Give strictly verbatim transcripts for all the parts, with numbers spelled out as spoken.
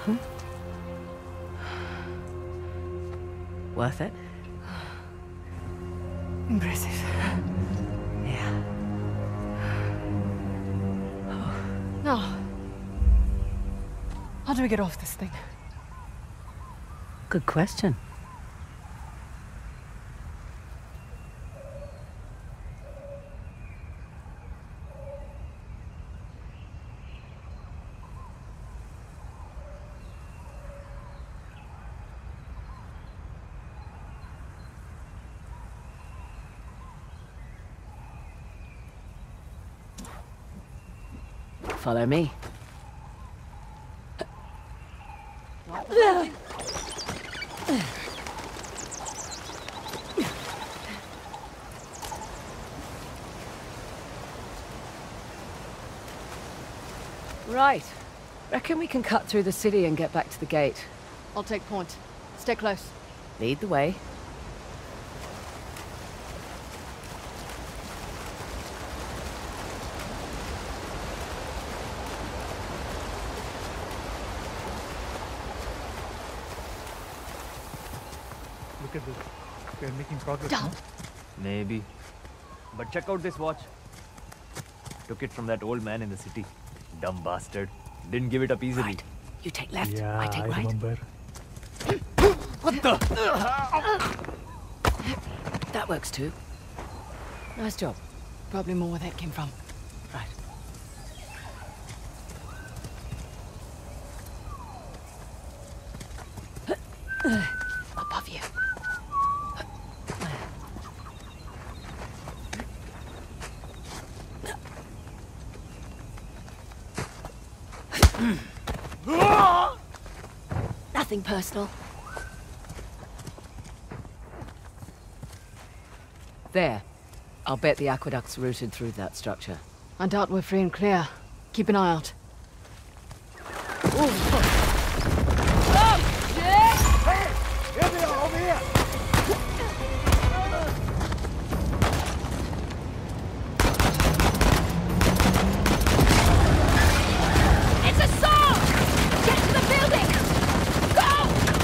Huh? Worth it? Impressive. Yeah. Now, how do we get off this thing? Good question. Follow me. Right. Reckon we can cut through the city and get back to the gate. I'll take point. Stay close. Lead the way. Look at this. We're making progress, Down. no? Maybe. But check out this watch. Took it from that old man in the city. Dumb bastard. Didn't give it up easily. Right. You take left, Yeah, I take I right. remember. What the? That works too. Nice job. Probably more where that came from. Right. Above you. Nothing personal. There. I'll bet the aqueduct's routed through that structure. I doubt we're free and clear. Keep an eye out. It's a saw! Get to the building! Go!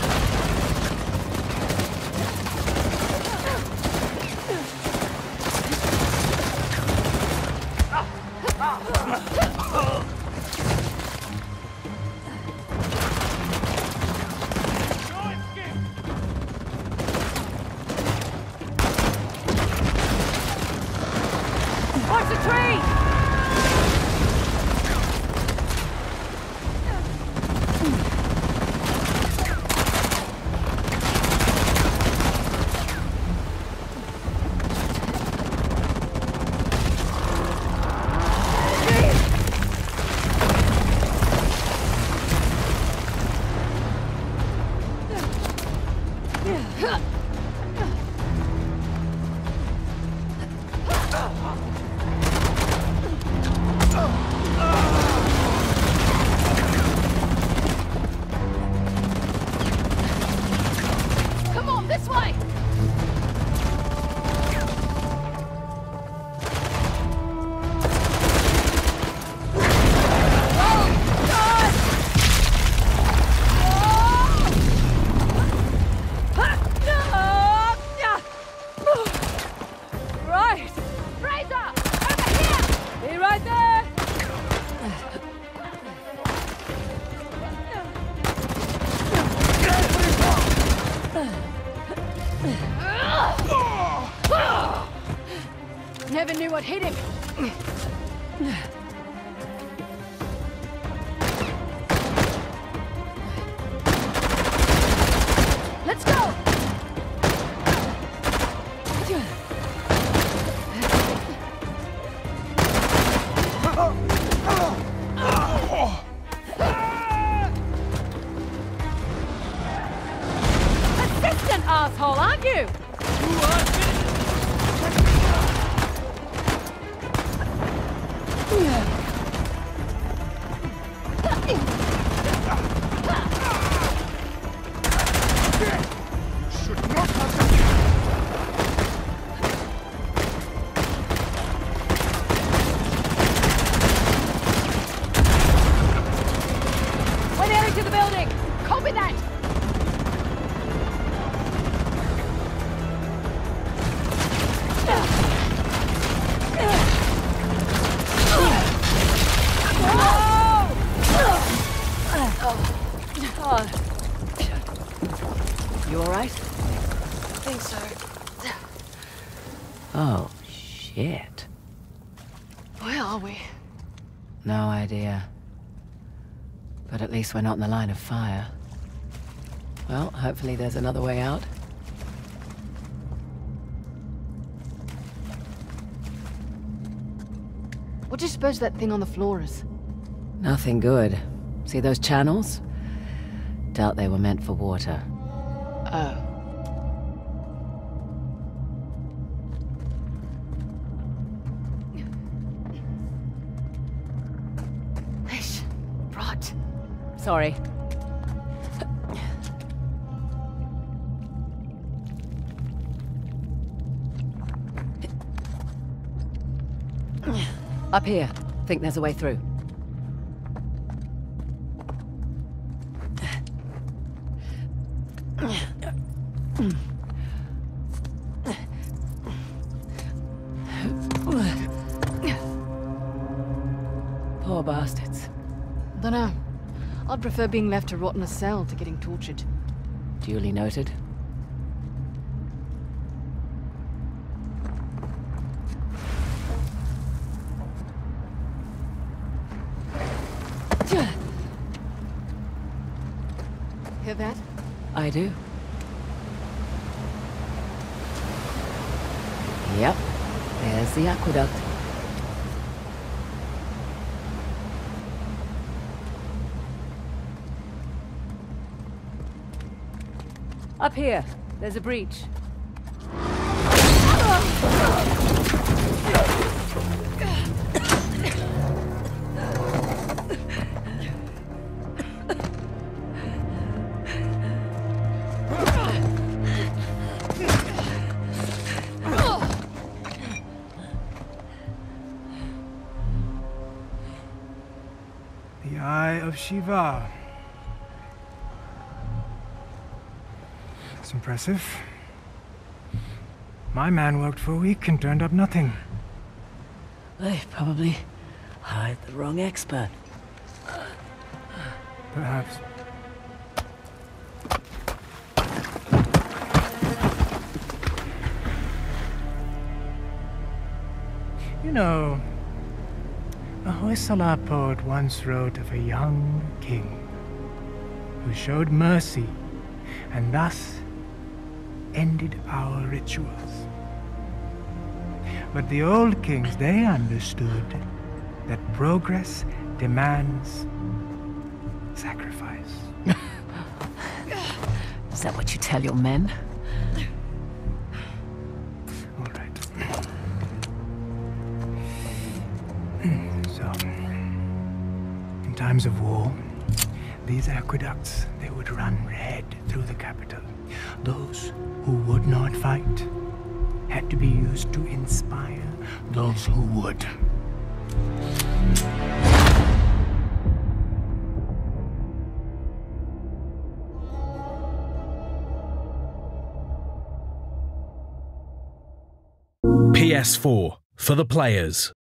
Watch the tree! Come on, this way! Right! Fraser! Over here! Be right there! Never knew what hit him. Let's go! Assistant asshole, aren't you? Where the to the building! Copy that! You alright? I think so. Oh, shit. Where are we? No idea. But at least we're not in the line of fire. Well, hopefully there's another way out. What do you suppose that thing on the floor is? Nothing good. See those channels? Doubt they were meant for water. Oh. Ish. Rot. Sorry. Up here. Think there's a way through. Poor bastards. Dunno. I'd prefer being left to rot in a cell to getting tortured. Duly noted. Hear that? I do. Yep. There's the aqueduct. Up here. There's a breach. The Eye of Shiva. That's impressive. My man worked for a week and turned up nothing. They probably hired the wrong expert. Perhaps. You know, a Hoysala poet once wrote of a young king who showed mercy and thus ended our rituals. But the old kings, they understood that progress demands sacrifice. Is that what you tell your men? All right. So, in times of war, these aqueducts, they would run red through the capital. Those who would not fight had to be used to inspire those who would. P S four, for the players.